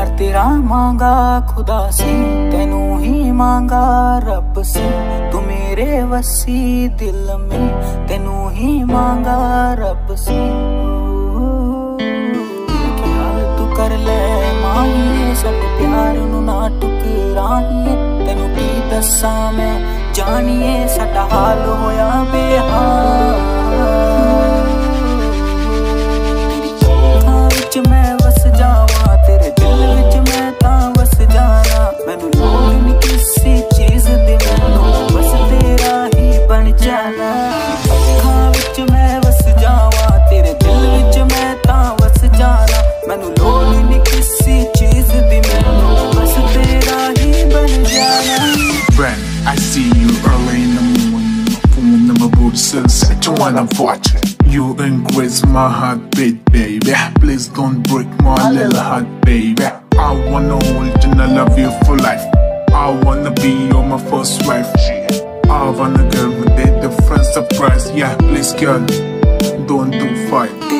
प्यार तेरा मांगा खुदा से, तेनू ही मांगा रब से। तू मेरे वसी दिल में, तेनू ही मांगा रब से। ख्याल तू कर ले माही, साडे प्यार नू ना टुकराही। तेनू की दसा मैं जानिए, साडा हाल होया बेहाल। तेरी अखां विच मैं वस जावां, तेरे दिल विच मैं तां वस जाना। मैनू लोड़ नहीं किसी चीज दी, मैनू बस तेरा ही बन जाना। अखां विच मैं वस जावां, तेरे दिल विच मैं तां वस जाना। मैनू लोड़ नहीं किसी चीज दी, मैनू बस तेरा ही बन जाना। Friend, I see you early in the morning, my phone and my booty still set you when I'm watching. You increase my heartbeat, baby. Please don't break my little heart, baby. I wanna hold you and I love you for life. I wanna be your my first wife. I wanna give a day different surprise. Yeah, please girl, don't do fight.